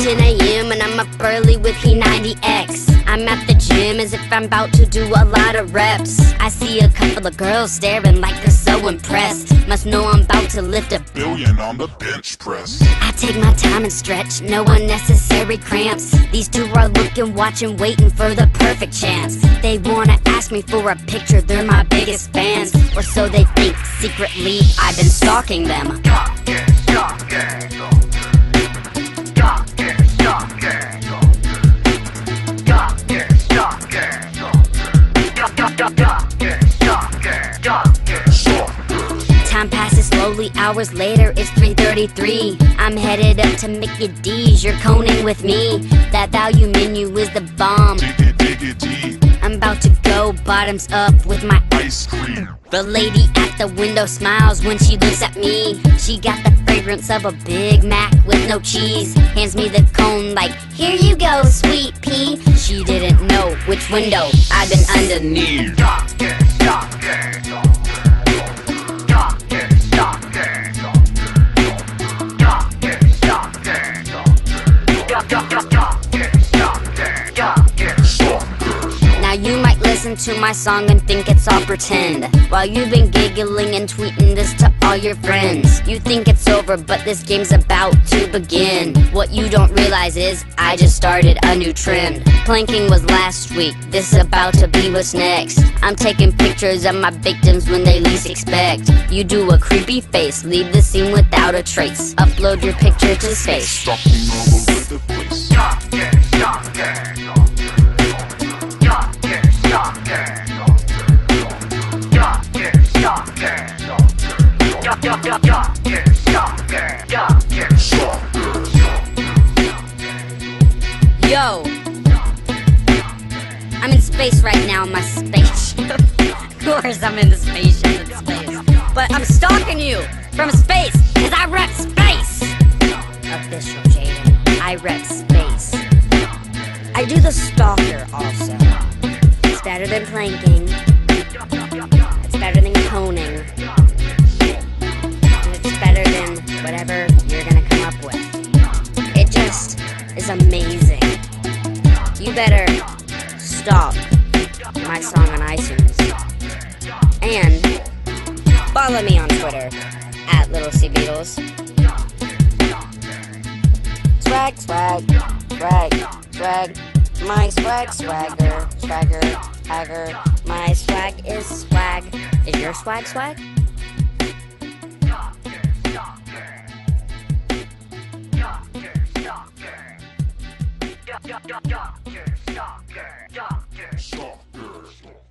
10 a.m. and I'm up early with P90X. I'm at the gym as if I'm about to do a lot of reps. I see a couple of girls staring like they're so impressed. Must know I'm about to lift a billion on the bench press. I take my time and stretch, no unnecessary cramps. These two are looking, watching, waiting for the perfect chance. They wanna ask me for a picture, they're my biggest fans. Or so they think, secretly I've been stalking them. Time passes slowly, hours later, it's 3:33. I'm headed up to Mickey D's, you're coning with me. That value menu is the bomb. I'm about to go bottoms up with my ice cream. The lady at the window smiles when she looks at me. She got the fragrance of a Big Mac with no cheese. Hands me the cone like, here you go, sweet pea. She didn't know which window I've been underneath. Now you might listen to my song and think it's all pretend, while you've been giggling and tweeting this to all your friends. You think it's over, but this game's about to begin. What you don't realize is, I just started a new trend. Planking was last week, this is about to be what's next. I'm taking pictures of my victims when they least expect. You do a creepy face, leave the scene without a trace. Upload your picture to space. Stalking all over the place. Yo, I'm in space right now in my spaceship. Of course I'm in the spaceship in space. But I'm stalking you from space, cause I rep space. Official Jaden, I rep space. I do the stalker also. It's better than planking. It's better than coning. And it's better than whatever you're gonna come up with. It just is amazing. You better stalk my song on iTunes. And follow me on Twitter at Little C Beatles. Swag, swag, swag, swag. My swag, swagger, swagger, swagger. My swag is swag. Is your swag swag? Stalker.